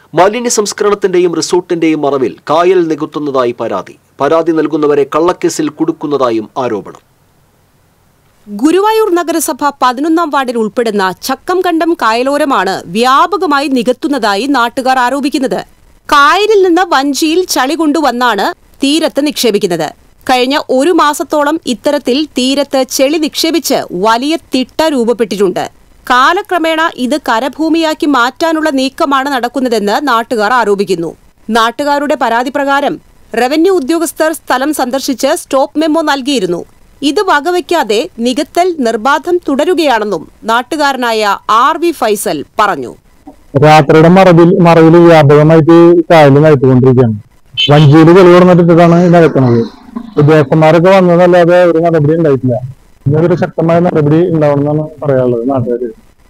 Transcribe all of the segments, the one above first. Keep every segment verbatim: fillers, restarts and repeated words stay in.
മാലിന്യ സംസ്കരണത്തിന്റെയും റിസോർട്ടിന്റെയും മറവിൽ കായൽ നികത്തുന്നതായി പരാതി. പരാതി നൽകുന്നവരെ കള്ളക്കേസിൽ കുടുക്കുന്നതായും ആരോപണം. ഗുരുവായൂർ നഗരസഭ പതിനൊന്നാം വാർഡിൽ ഉൾപ്പെടുന്ന ചക്കംകണ്ടം കായലോരമാണ് വ്യാപകമായി നികത്തുന്നതായി നാട്ടുകാർ ആരോപിക്കുന്നത്. കായലിൽ നിന്ന് വഞ്ചിയിൽ ചളി കൊണ്ടുവന്നാണ് തീരത്ത് നിക്ഷേപിക്കുന്നത്. കഴിഞ്ഞ ഒരു മാസത്തോളം ഇത്തരത്തിൽ തീരത്ത് ചെളി നിക്ഷേപിച്ച് വലിയ തിട്ട രൂപപ്പെട്ടിട്ടുണ്ട്. കാലക്രമേണ ഇത് കരഭൂമിയാക്കി മാറ്റാനുള്ള നീക്കമാണ് നടക്കുന്നതെന്ന് നാട്ടുകാർ ആരോപിക്കുന്നു. നാട്ടുകാരുടെ പരാതി പ്രകാരം റവന്യൂ ഉദ്യോഗസ്ഥർ സ്ഥലം സന്ദർശിച്ച് സ്റ്റോപ്പ് മെമ്മോ നൽകിയിരുന്നു. ഇത് വകവയ്ക്കാതെ നികത്തൽ നിർബാധം തുടരുകയാണെന്നും നാട്ടുകാരനായ ആർ വി ഫൈസൽ പറഞ്ഞു. രാത്രിയുടെ മറവിൽ മറവിൽ വ്യാപകമായിട്ട് കായൽ നകത്തുകൊണ്ടിരിക്കുകയാണ്. വഞ്ചിയിൽ ചെളി കൊടുത്തിട്ടാണ് നകത്തുന്നത്. ഉദ്യോഗസ്ഥന്മാരൊക്കെ വന്നതല്ലാതെ ഒരു നടപടി ഉണ്ടായിട്ടില്ല. ഇന്നൊരു ശക്തമായ നടപടി ഉണ്ടാവണമെന്നാണ് പറയാനുള്ളത് നാട്ടുകാർ.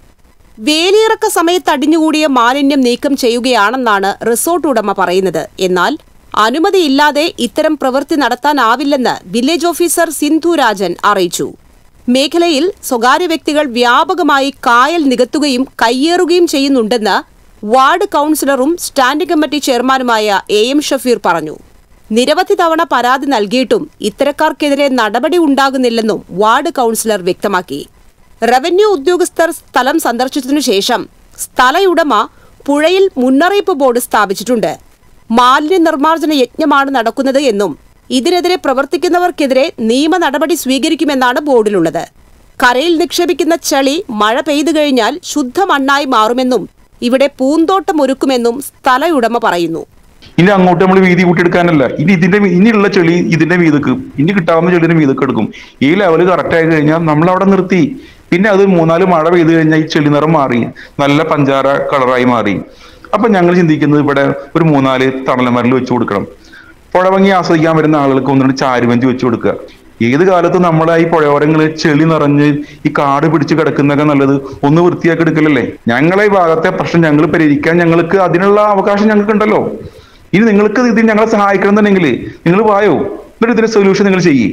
വേലിയിറക്ക സമയത്ത് അടിഞ്ഞുകൂടിയ മാലിന്യം നീക്കം ചെയ്യുകയാണെന്നാണ് റിസോർട്ട് ഉടമ പറയുന്നത്. എന്നാൽ അനുമതിയില്ലാതെ ഇത്തരം പ്രവൃത്തി നടത്താനാവില്ലെന്ന് വില്ലേജ് ഓഫീസർ സിന്ധു രാജൻ അറിയിച്ചു. മേഖലയിൽ സ്വകാര്യ വ്യക്തികൾ വ്യാപകമായി കായൽ നികത്തുകയും കയ്യേറുകയും ചെയ്യുന്നുണ്ടെന്ന് വാർഡ് കൌൺസിലറും സ്റ്റാൻഡിംഗ് കമ്മിറ്റി ചെയർമാനുമായ എ എം ഷഫീർ പറഞ്ഞു. നിരവധി തവണ പരാതി നൽകിയിട്ടും ഇത്തരക്കാർക്കെതിരെ നടപടി ഉണ്ടാകുന്നില്ലെന്നും വാർഡ് കൌൺസിലർ വ്യക്തമാക്കി. റവന്യൂ ഉദ്യോഗസ്ഥർ സ്ഥലം സന്ദർശിച്ചതിനു ശേഷം സ്ഥലയുടമ പുഴയിൽ മുന്നറിയിപ്പ് ബോർഡ് സ്ഥാപിച്ചിട്ടുണ്ട്. മാലിന്യ നിർമ്മാർജ്ജന യജ്ഞമാണ് നടക്കുന്നത് എന്നും ഇതിനെതിരെ പ്രവർത്തിക്കുന്നവർക്കെതിരെ നിയമ നടപടി സ്വീകരിക്കുമെന്നാണ് ബോർഡിലുള്ളത്. കരയിൽ നിക്ഷേപിക്കുന്ന ചളി മഴ പെയ്തു കഴിഞ്ഞാൽ ശുദ്ധമണ്ണായി മാറുമെന്നും ഇവിടെ പൂന്തോട്ടം ഒരുക്കുമെന്നും സ്ഥലയുടമ പറയുന്നു. ഇനി അങ്ങോട്ട് നമ്മൾ വീതി കൂട്ടിയെടുക്കാനല്ല, ഇനി ഇതിന്റെ ഇനിയുള്ള ചെളി ഇതിന്റെ വീതക്ക് ഇനി കിട്ടാവുന്ന ചെളിന്റെ വീതക്ക് എടുക്കും. ഈ ലെവല് കറക്റ്റ് ആയി കഴിഞ്ഞാൽ നമ്മൾ അവിടെ നിർത്തി. പിന്നെ അത് മൂന്നാല് മഴ പെയ്തു കഴിഞ്ഞാൽ ഈ ചെളി നിറം മാറി നല്ല പഞ്ചാര കളറായി മാറി. അപ്പൊ ഞങ്ങൾ ചിന്തിക്കുന്നത് ഇവിടെ ഒരു മൂന്നാല് തണലമരൽ വെച്ച് കൊടുക്കണം. പുഴഭംഗി ആസ്വദിക്കാൻ വരുന്ന ആളുകൾക്ക് ഒന്നുകൊണ്ട് ചാരുവഞ്ചി വെച്ച് കൊടുക്കുക. ഏത് കാലത്തും നമ്മളെ ഈ പുഴയോരങ്ങളിൽ ചെളി നിറഞ്ഞ് ഈ കാട് പിടിച്ച് കിടക്കുന്നതൊക്കെ നല്ലത് ഒന്ന് വൃത്തിയാക്കി എടുക്കലല്ലേ. ഞങ്ങളെ ഈ ഭാഗത്തെ പ്രശ്നം ഞങ്ങൾ പരിഹരിക്കാൻ ഞങ്ങൾക്ക് അതിനുള്ള അവകാശം ഞങ്ങൾക്ക് ഉണ്ടല്ലോ. ഇനി നിങ്ങൾക്ക് ഇതിൽ ഞങ്ങളെ സഹായിക്കണം എന്നുണ്ടെങ്കിൽ നിങ്ങൾ വായോ, എന്നിട്ട് ഇതിന്റെ സൊല്യൂഷൻ നിങ്ങൾ ചെയ്യേ.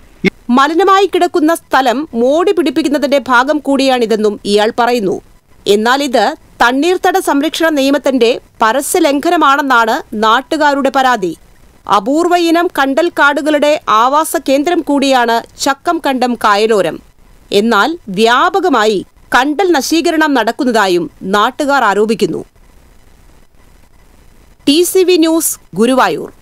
മലിനമായി കിടക്കുന്ന സ്ഥലം മോടി പിടിപ്പിക്കുന്നതിന്റെ ഭാഗം കൂടിയാണിതെന്നും ഇയാൾ പറയുന്നു. എന്നാൽ ഇത് തണ്ണീർത്തട സംരക്ഷണ നിയമത്തിന്റെ പരസ്യലംഘനമാണെന്നാണ് നാട്ടുകാരുടെ പരാതി. അപൂർവ ഇനം കണ്ടൽ കാടുകളുടെ ആവാസ കേന്ദ്രം കൂടിയാണ് ചക്കംകണ്ടം കായലോരം. എന്നാൽ വ്യാപകമായി കണ്ടൽ നശീകരണം നടക്കുന്നതായും നാട്ടുകാർ ആരോപിക്കുന്നു. T C V news, Guruvayur.